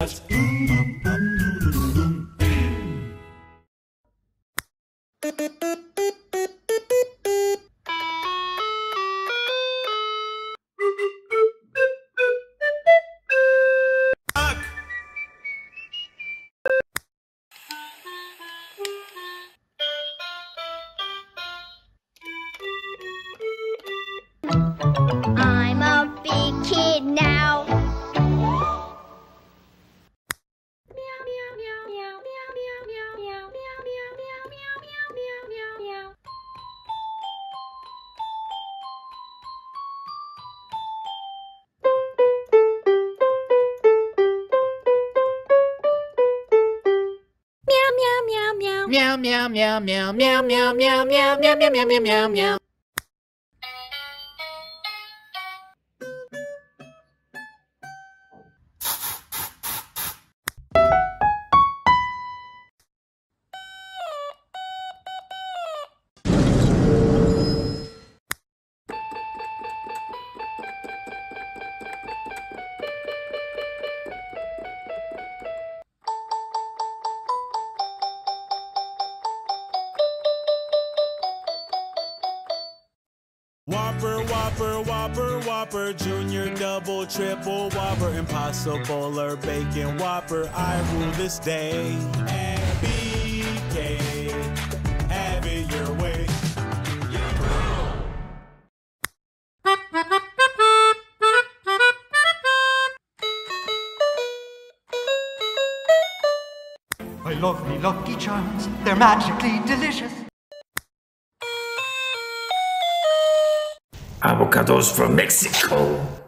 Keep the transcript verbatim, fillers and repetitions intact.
I'm a big kid now. Meow meow meow meow meow meow meow meow meow meow meow meow meow meow. Whopper, Whopper, Whopper, Whopper, Junior, Double, Triple, Whopper, Impossible or Bacon Whopper, I rule this day. And B K, have it your way. I love me Lucky Charms, they're magically delicious. Avocados from Mexico.